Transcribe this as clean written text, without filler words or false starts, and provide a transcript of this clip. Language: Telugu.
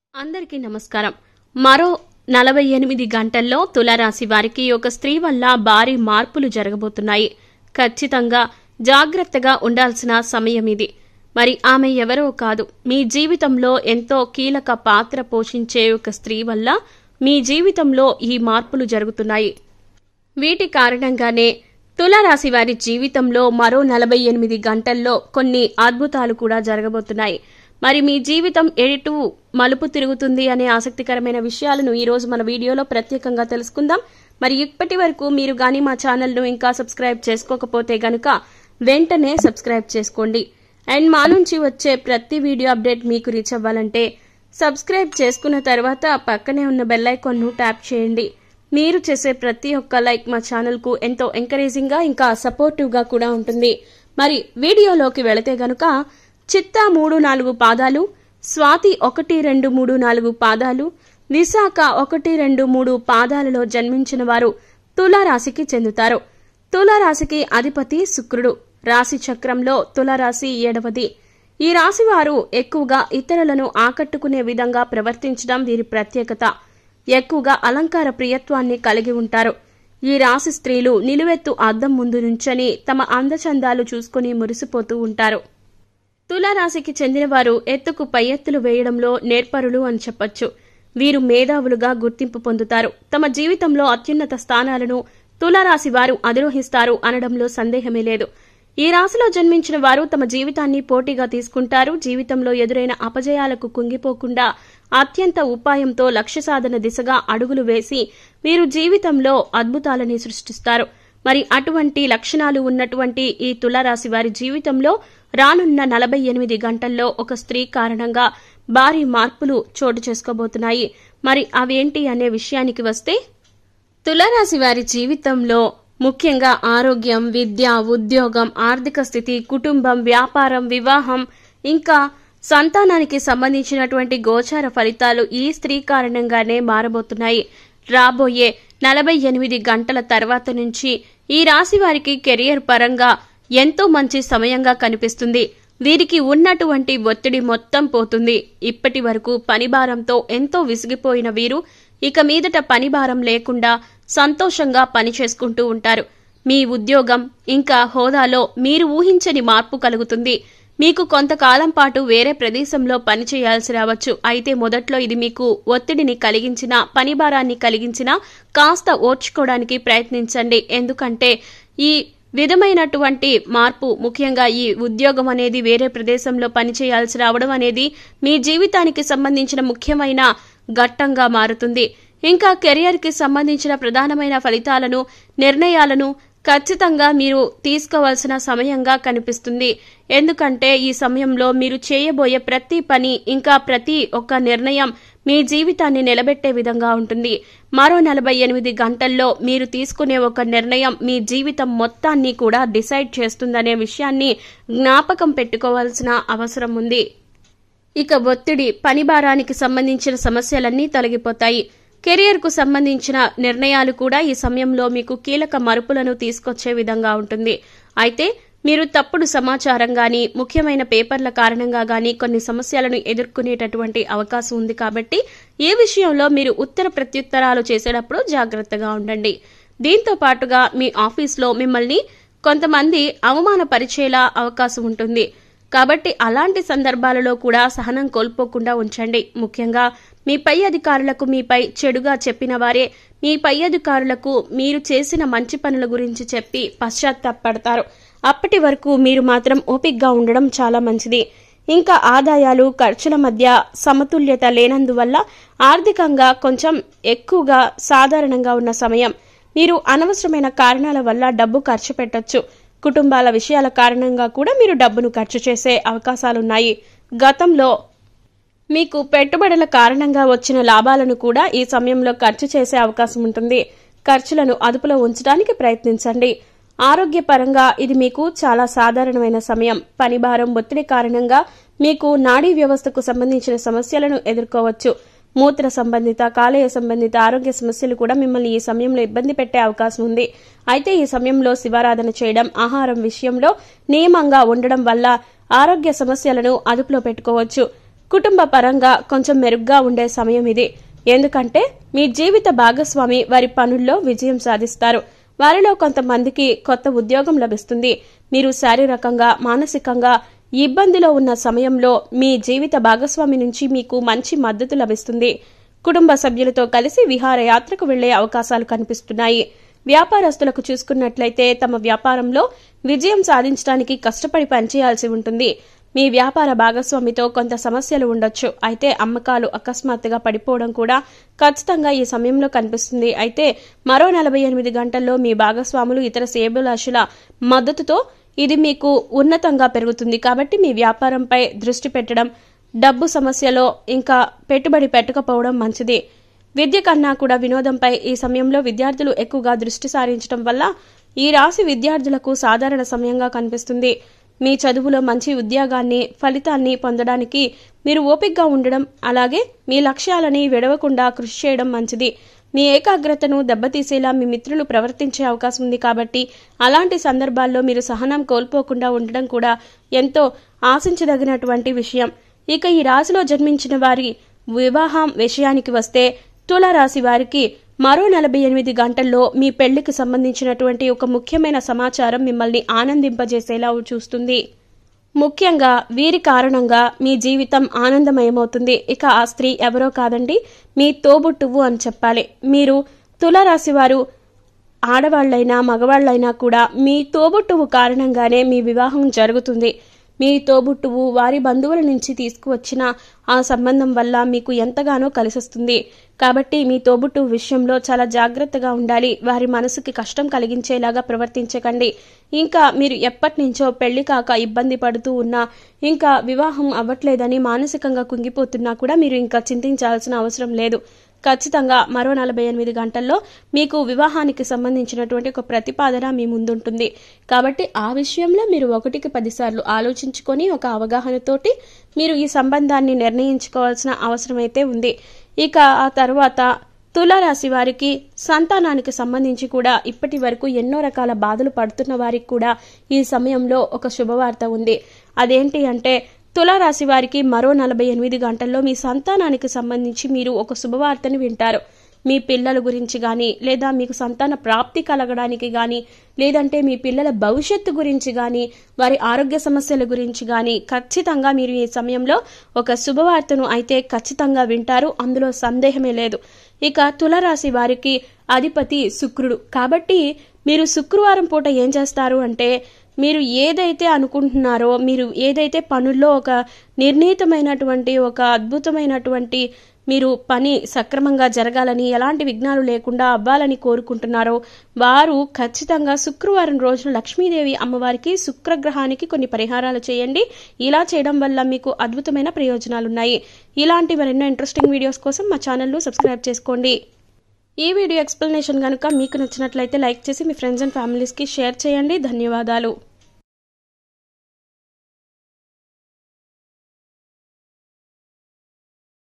అందరికీ నమస్కారం. మరో 48 గంటల్లో తులారాశి వారికి ఒక స్త్రీ వల్ల భారీ మార్పులు జరగబోతున్నాయి. ఖచ్చితంగా జాగ్రత్తగా ఉండాల్సిన సమయం ఇది. మరి ఆమె ఎవరో కాదు, మీ జీవితంలో ఎంతో కీలక పాత్ర పోషించే ఒక స్త్రీ వల్ల మీ జీవితంలో ఈ మార్పులు జరుగుతున్నాయి. వీటి కారణంగానే తులారాశి వారి జీవితంలో మరో 48 గంటల్లో కొన్ని అద్భుతాలు కూడా జరగబోతున్నాయి. మరి మీ జీవితం ఎటు మలుపు తిరుగుతుంది అనే ఆసక్తికరమైన విషయాలను ఈరోజు మన వీడియోలో ప్రత్యేకంగా తెలుసుకుందాం. మరి ఇప్పటి వరకు మీరు గానీ మా ఛానల్ను ఇంకా సబ్స్క్రైబ్ చేసుకోకపోతే గనుక వెంటనే సబ్స్క్రైబ్ చేసుకోండి. అండ్ మా నుంచి వచ్చే ప్రతి వీడియో అప్డేట్ మీకు రీచ్ అవ్వాలంటే సబ్స్క్రైబ్ చేసుకున్న తర్వాత పక్కనే ఉన్న బెల్ ఐకాన్ను ట్యాప్ చేయండి. మీరు చేసే ప్రతి ఒక్క లైక్ మా ఛానల్కు ఎంతో ఎంకరేజింగ్ గా ఇంకా సపోర్టివ్ గా కూడా ఉంటుంది. మరి వీడియోలోకి వెళితే గనుక చిత్తా 3-4 పాదాలు, స్వాతి 1-2-3-4 పాదాలు, విశాఖ 1-2-3 పాదాలలో జన్మించిన వారు తులారాశికి చెందుతారు. తులారాశికి అధిపతి శుక్రుడు. రాశి చక్రంలో తులారాశి 7వది. ఈ రాశి వారు ఎక్కువగా ఇతరులను ఆకట్టుకునే విధంగా ప్రవర్తించడం వీరి ప్రత్యేకత. ఎక్కువగా అలంకార ప్రియత్వాన్ని కలిగి ఉంటారు. ఈ రాశి స్త్రీలు నిలువెత్తు అద్దం ముందు నుంచని తమ అందచందాలు చూసుకుని మురిసిపోతూ ఉంటారు. తులారాశికి చెందిన వారు ఎత్తుకు పై ఎత్తులు వేయడంలో నేర్పరులు అని చెప్పొచ్చు. వీరు మేధావులుగా గుర్తింపు పొందుతారు. తమ జీవితంలో అత్యున్నత స్థానాలను తులారాశి వారు అధిరోహిస్తారు అనడంలో సందేహమే లేదు. ఈ రాశిలో జన్మించిన వారు తమ జీవితాన్ని పోటీగా తీసుకుంటారు. జీవితంలో ఎదురైన అపజయాలకు కుంగిపోకుండా అత్యంత ఉపాయంతో లక్ష్య సాధన దిశగా అడుగులు వేసి వీరు జీవితంలో అద్భుతాలని సృష్టిస్తారు. మరి అటువంటి లక్షణాలు ఉన్నటువంటి ఈ తులారాశి వారి జీవితంలో రానున్న 48 గంటల్లో ఒక స్త్రీ కారణంగా భారీ మార్పులు చోటు చేసుకోబోతున్నాయి. మరి అవేంటి అనే విషయానికి వస్తే, తులారాశి వారి జీవితంలో ముఖ్యంగా ఆరోగ్యం, విద్య, ఉద్యోగం, ఆర్థిక స్థితి, కుటుంబం, వ్యాపారం, వివాహం, ఇంకా సంతానానికి సంబంధించినటువంటి గోచార ఫలితాలు ఈ స్త్రీ కారణంగానే మారబోతున్నాయి. రాబోయే 48 గంటల తర్వాత నుంచి ఈ రాశి వారికి కెరియర్ పరంగా ఎంతో మంచి సమయంగా కనిపిస్తుంది. వీరికి ఉన్నటువంటి ఒత్తిడి మొత్తం పోతుంది. ఇప్పటి వరకు పనిభారంతో ఎంతో విసిగిపోయిన వీరు ఇక మీదట పనిభారం లేకుండా సంతోషంగా పని చేసుకుంటూ ఉంటారు. మీ ఉద్యోగం ఇంకా హోదాలో మీరు ఊహించని మార్పు కలుగుతుంది. మీకు కొంతకాలం పాటు వేరే ప్రదేశంలో పని చేయాల్సి రావచ్చు. అయితే మొదట్లో ఇది మీకు ఒత్తిడిని కలిగించినా, పనిభారాన్ని కలిగించినా కాస్త ఓర్చుకోవడానికి ప్రయత్నించండి. ఎందుకంటే ఈ విధమైనటువంటి మార్పు, ముఖ్యంగా ఈ ఉద్యోగం అనేది వేరే ప్రదేశంలో పనిచేయాల్సి రావడం అనేది మీ జీవితానికి సంబంధించిన ముఖ్యమైన ఘట్టంగా మారుతుంది. ఇంకా కెరియర్ కి సంబంధించిన ప్రధానమైన ఫలితాలను, నిర్ణయాలను ఖచ్చితంగా మీరు తీసుకోవాల్సిన సమయంగా కనిపిస్తుంది. ఎందుకంటే ఈ సమయంలో మీరు చేయబోయే ప్రతి పని, ఇంకా ప్రతి ఒక్క నిర్ణయం మీ జీవితాన్ని నిలబెట్టే విధంగా ఉంటుంది. మరో 48 గంటల్లో మీరు తీసుకునే ఒక నిర్ణయం మీ జీవితం మొత్తాన్ని కూడా డిసైడ్ చేస్తుందనే విషయాన్ని జ్ఞాపకం పెట్టుకోవాల్సిన అవసరం ఉంది. ఇక ఒత్తిడి, పని భారానికి సంబంధించిన సమస్యలన్నీ తొలగిపోతాయి. కెరియర్ కు సంబంధించిన నిర్ణయాలు కూడా ఈ సమయంలో మీకు కీలక మలుపులను తీసుకొచ్చే విధంగా ఉంటుంది. అయితే మీరు తప్పుడు సమాచారం గాని, ముఖ్యమైన పేపర్ల కారణంగా గాని కొన్ని సమస్యలను ఎదుర్కొనేటటువంటి అవకాశం ఉంది. కాబట్టి ఈ విషయంలో మీరు ఉత్తర ప్రత్యుత్తరాలు చేసేటప్పుడు జాగ్రత్తగా ఉండండి. దీంతో పాటుగా మీ ఆఫీస్లో మిమ్మల్ని కొంతమంది అవమానపరిచేలా అవకాశం ఉంటుంది. కాబట్టి అలాంటి సందర్భాలలో కూడా సహనం కోల్పోకుండా ఉంచండి. ముఖ్యంగా మీ పై అధికారులకు మీపై చెడుగా చెప్పిన వారే మీ పై అధికారులకు మీరు చేసిన మంచి పనుల గురించి చెప్పి పశ్చాత్తాపడతారు. అప్పటి వరకు మీరు మాత్రం ఓపికగా ఉండడం చాలా మంచిది. ఇంకా ఆదాయాలు, ఖర్చుల మధ్య సమతుల్యత లేనందువల్ల ఆర్థికంగా కొంచెం ఎక్కువగా సాధారణంగా ఉన్న సమయం. మీరు అనవసరమైన కారణాల వల్ల డబ్బు ఖర్చు పెట్టొచ్చు. కుటుంబాల విషయాల కారణంగా కూడా మీరు డబ్బును ఖర్చు చేసే అవకాశాలున్నాయి. గతంలో మీకు పెట్టుబడుల కారణంగా వచ్చిన లాభాలను కూడా ఈ సమయంలో ఖర్చు చేసే అవకాశం ఉంటుంది. ఖర్చులను అదుపులో ఉంచడానికి ప్రయత్నించండి. ఆరోగ్యపరంగా ఇది మీకు చాలా సాధారణమైన సమయం. పనిభారం, ఒత్తిడి కారణంగా మీకు నాడీ వ్యవస్థకు సంబంధించిన సమస్యలను ఎదుర్కోవచ్చు. మూత్ర సంబంధిత, కాలేయ సంబంధిత ఆరోగ్య సమస్యలు కూడా మిమ్మల్ని ఈ సమయంలో ఇబ్బంది పెట్టే అవకాశం ఉంది. అయితే ఈ సమయంలో శివారాధన చేయడం, ఆహారం విషయంలో నియమంగా ఉండడం వల్ల ఆరోగ్య సమస్యలను అదుపులో పెట్టుకోవచ్చు. కుటుంబ పరంగా కొంచెం మెరుగ్గా ఉండే సమయం ఇది. ఎందుకంటే మీ జీవిత భాగస్వామి వారి పనుల్లో విజయం సాధిస్తారు. వారిలో కొంతమందికి కొత్త ఉద్యోగం లభిస్తుంది. మీరు శారీరకంగా మానసికంగా ఇబ్బందిలో ఉన్న సమయంలో మీ జీవిత భాగస్వామి నుంచి మీకు మంచి మద్దతు లభిస్తుంది. కుటుంబ సభ్యులతో కలిసి విహారయాత్రకు వెళ్లే అవకాశాలు కనిపిస్తున్నాయి. వ్యాపారస్తులకు చూసుకున్నట్లయితే తమ వ్యాపారంలో విజయం సాధించడానికి కష్టపడి పనిచేయాల్సి ఉంటుంది. మీ వ్యాపార భాగస్వామితో కొంత సమస్యలు ఉండొచ్చు. అయితే అమ్మకాలు అకస్మాత్తుగా పడిపోవడం కూడా ఖచ్చితంగా ఈ సమయంలో కనిపిస్తుంది. అయితే మరో 48 గంటల్లో మీ భాగస్వాములు ఇతర శ్రేయోభిలాషుల మద్దతుతో ఇది మీకు ఉన్నతంగా పెరుగుతుంది. కాబట్టి మీ వ్యాపారంపై దృష్టి పెట్టడం, డబ్బు సమస్యలో ఇంకా పెట్టుబడి పెట్టకపోవడం మంచిది. విద్య కన్నా కూడా వినోదంపై ఈ సమయంలో విద్యార్థులు ఎక్కువగా దృష్టి సారించడం వల్ల ఈ రాశి విద్యార్థులకు సాధారణ సమయంగా కనిపిస్తుంది. మీ చదువులో మంచి ఉద్యోగాన్ని ఫలితాన్ని పొందడానికి మీరు ఓపికగా ఉండడం, అలాగే మీ లక్ష్యాలని విడవకుండా కృషి చేయడం మంచిది. మీ ఏకాగ్రతను దెబ్బతీసేలా మీ మిత్రులు ప్రవర్తించే అవకాశం ఉంది. కాబట్టి అలాంటి సందర్భాల్లో మీరు సహనం కోల్పోకుండా ఉండడం కూడా ఎంతో ఆశించదగినటువంటి విషయం. ఇక ఈ రాశిలో జన్మించిన వారి వివాహం విషయానికి వస్తే తులారాశి వారికి మరో 48 గంటల్లో మీ పెళ్లికి సంబంధించినటువంటి ఒక ముఖ్యమైన సమాచారం మిమ్మల్ని ఆనందింపజేసేలా చూస్తుంది. ముఖ్యంగా వీరి కారణంగా మీ జీవితం ఆనందమయమవుతుంది. ఇక ఆ స్త్రీ ఎవరో కాదండి, మీ తోబుట్టువు అని చెప్పాలి. మీరు తులారాశి వారు ఆడవాళ్లైనా మగవాళ్లైనా కూడా మీ తోబుట్టువు కారణంగానే మీ వివాహం జరుగుతుంది. మీ తోబుట్టువు వారి బంధువుల నుంచి తీసుకువచ్చిన ఆ సంబంధం వల్ల మీకు ఎంతగానో కలిసొస్తుంది. కాబట్టి మీ తోబుట్టువు విషయంలో చాలా జాగ్రత్తగా ఉండాలి. వారి మనసుకి కష్టం కలిగించేలాగా ప్రవర్తించకండి. ఇంకా మీరు ఎప్పటి నుంచో పెళ్లి కాక ఇబ్బంది పడుతూ ఉన్నా, ఇంకా వివాహం అవ్వట్లేదని మానసికంగా కుంగిపోతున్నా కూడా మీరు ఇంకా చింతించాల్సిన అవసరం లేదు. ఖచ్చితంగా మరో 48 గంటల్లో మీకు వివాహానికి సంబంధించినటువంటి ఒక ప్రతిపాదన మీ ముందుంటుంది. కాబట్టి ఆ విషయంలో మీరు 1కి 10 సార్లు ఆలోచించుకొని ఒక అవగాహనతోటి మీరు ఈ సంబంధాన్ని నిర్ణయించుకోవాల్సిన అవసరమైతే ఉంది. ఇక ఆ తర్వాత తులారాశి వారికి సంతానానికి సంబంధించి కూడా ఇప్పటి వరకు ఎన్నో రకాల బాధలు పడుతున్న వారికి కూడా ఈ సమయంలో ఒక శుభవార్త ఉంది. అదేంటి అంటే తులారాశి వారికి మరో 48 గంటల్లో మీ సంతానానికి సంబంధించి మీరు ఒక శుభవార్తని వింటారు. మీ పిల్లల గురించి కానీ, లేదా మీకు సంతాన ప్రాప్తి కలగడానికి కానీ, లేదంటే మీ పిల్లల భవిష్యత్తు గురించి కానీ, వారి ఆరోగ్య సమస్యల గురించి కానీ ఖచ్చితంగా మీరు ఈ సమయంలో ఒక శుభవార్తను అయితే ఖచ్చితంగా వింటారు. అందులో సందేహమే లేదు. ఇక తులారాశి వారికి అధిపతి శుక్రుడు. కాబట్టి మీరు శుక్రవారం పూట ఏం చేస్తారు అంటే, మీరు ఏదైతే అనుకుంటున్నారో, మీరు ఏదైతే పనుల్లో ఒక నిర్ణీతమైనటువంటి ఒక అద్భుతమైనటువంటి మీరు పని సక్రమంగా జరగాలని, ఎలాంటి విఘ్నాలు లేకుండా అవ్వాలని కోరుకుంటున్నారో వారు ఖచ్చితంగా శుక్రవారం రోజున లక్ష్మీదేవి అమ్మవారికి శుక్రగ్రహానికి కొన్ని పరిహారాలు చేయండి. ఇలా చేయడం వల్ల మీకు అద్భుతమైన ప్రయోజనాలున్నాయి. ఇలాంటి మరెన్నో ఇంట్రెస్టింగ్ వీడియోస్ కోసం మా ఛానల్ను సబ్స్క్రైబ్ చేసుకోండి. ఈ వీడియో ఎక్స్ప్లెనేషన్ కనుక మీకు నచ్చినట్లయితే లైక్ చేసి మీ ఫ్రెండ్స్ అండ్ ఫ్యామిలీస్కి షేర్ చేయండి. ధన్యవాదాలు.